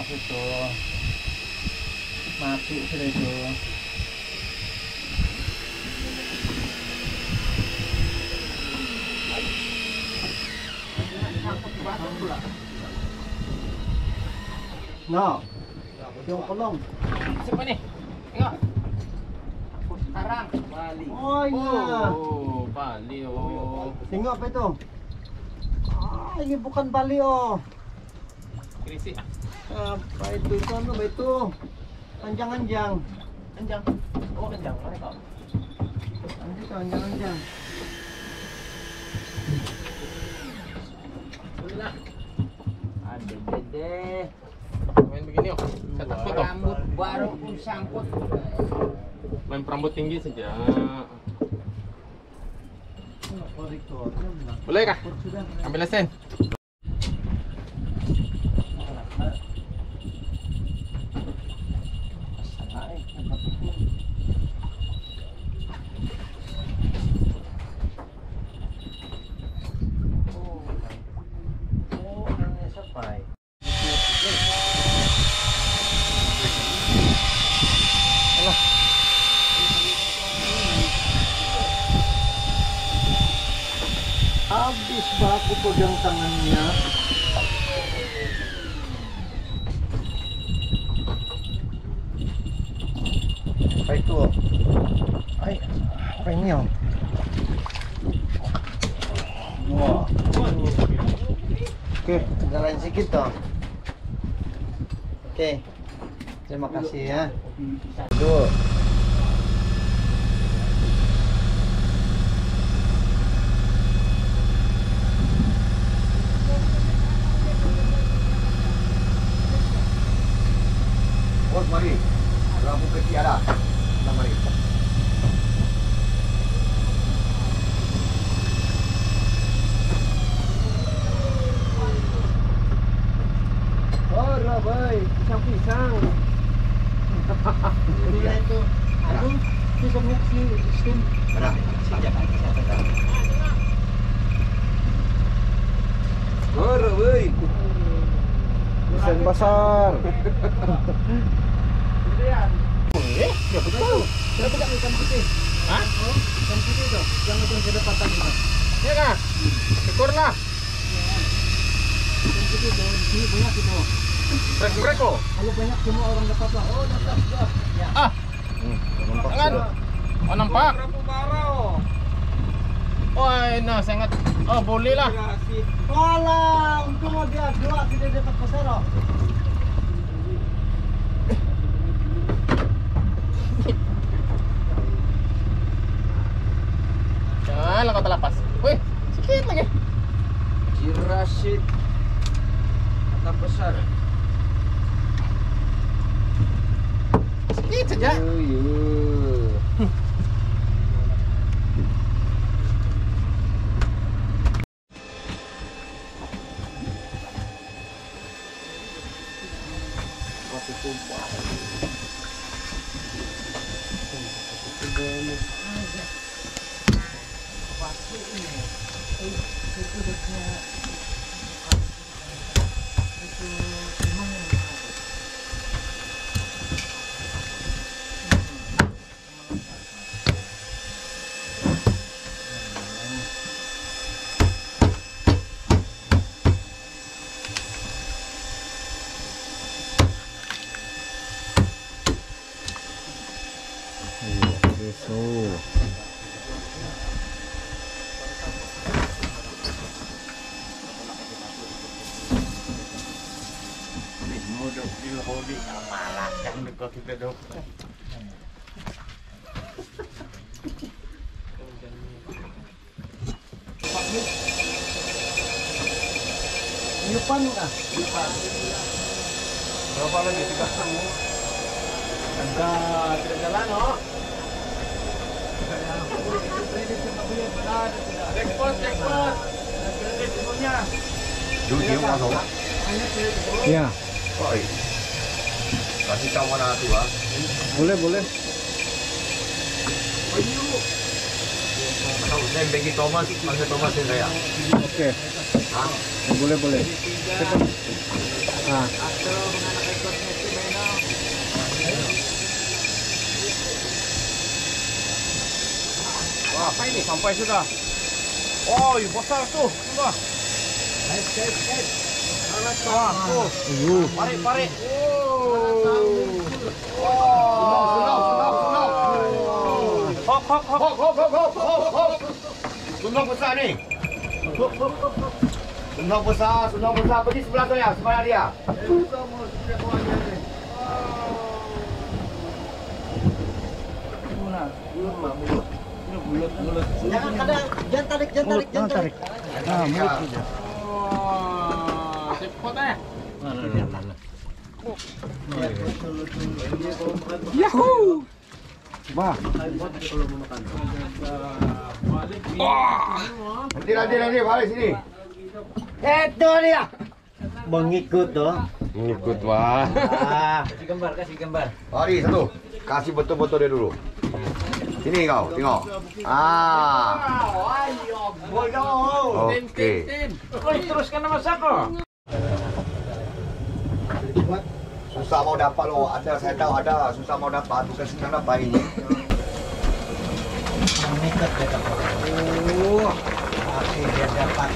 itu. Mati sudah itu. No, yung kolong. Siapa nih? Tengok. Sekarang Bali. Oh iya. Oh, Bali oh. Tengok apa itu? Ah, ini bukan Bali oh. Krisi. Apa itu? Itu apa itu? Anjang-anjang. Anjang. Oh, anjang. Mana kau? Anjang-anjang. Ulah. Ada dede. Main begini oh. Saya takut oh. Rambut baru pun sangkut. Main perambut tinggi saja. Boleh kah? Ambil lesen. Habis ba aku pegang tangannya? Apa itu? Ay, apa ini oh? Wah. Oke, jalan sedikit toh. Oke. Terima kasih ya. Tuh. Mari, lampu ke tiada. Mari. Oh, Rabai, pisang-pisang. Ini itu. Aduh, pisangnya si steam. Mana? Sejak tadi saya tahu. Oh, Rabai. Pisang besar. Ya betul. Saya pegang ikan putih. Hah? Oh, ikan putih itu. Yang itu kedapatan itu. Ya kah? Syukur lah. Ikan putih itu di sini banyak itu. Brek lo. Kalau banyak semua orang dapat lah. Oh, dapat sudah. Ya. Ah. Nampak Jangan. sudah. Oh nampak. Berapa barau? Oh, nah sangat. Oh boleh lah. Walah, untung dia dua tidak dapat besar. Oh. Janganlah kau terlepas. Wih, sikit lagi. Jirasid. Kata besar. Sikit saja. Kita dong. Nyupan kah? Berapa lagi? 3 setengah. Anda tidak jalan, oh? Jackpot. Dunia masuk. Ya, Oi. Kasih tahu mana tu ah? boleh. Tahu saya bagi Thomas, panggil Thomas yang saya. Oke. Ah, Boleh. Ah. Apa ini? Sampai sudah. Oh, besar tuh. Sudah. Wah, tuh. Parik. Hop. Sundong besar ni. Sundong besar. Pergi sebelah tu ya, sebelah dia. Jangan tarik. Nah, mulut saja. Cepat eh. Yahoo! Wah. Nanti balik sini. Itu dia. Mengikut tuh. Ngikut wah. Kasih gambar. Mari satu. Kasih betul-betul dia dulu. Sini kau, tengok. Okey. Teruskan nama siapa? Susah mau dapat loh. Saya tahu ada susah mau dapat. Bukan senang dapat ini. Mengikut dia dapat. Masih dia dapat.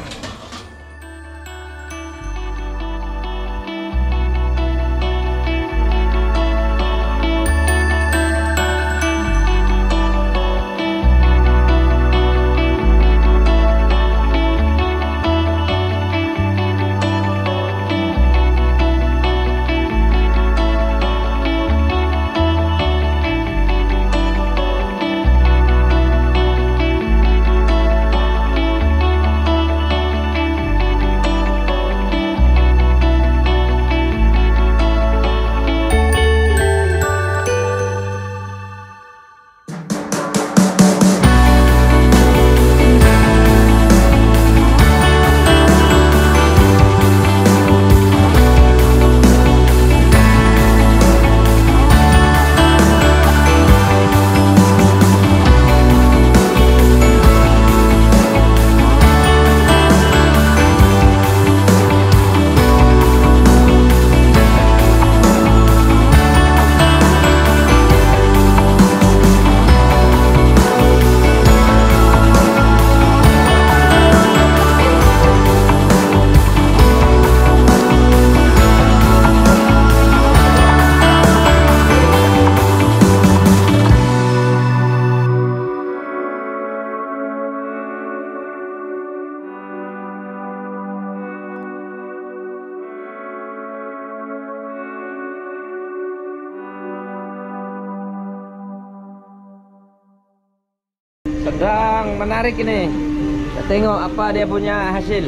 Sedang menarik ini. Kita tengok apa dia punya hasil.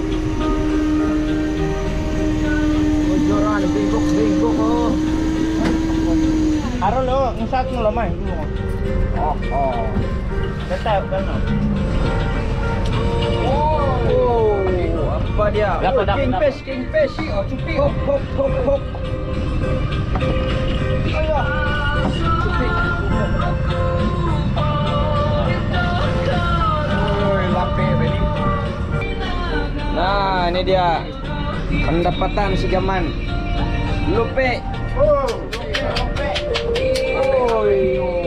Bocoran bengkok. Oh. Aro lo, ngisat lo mai. Oh. Tetap kan. Oh, apa dia? Kingfish. Oh, cupi. Hop. Ayo. Cupi. Nah, ini dia pendapatan si Gaman. Lupe. Oh.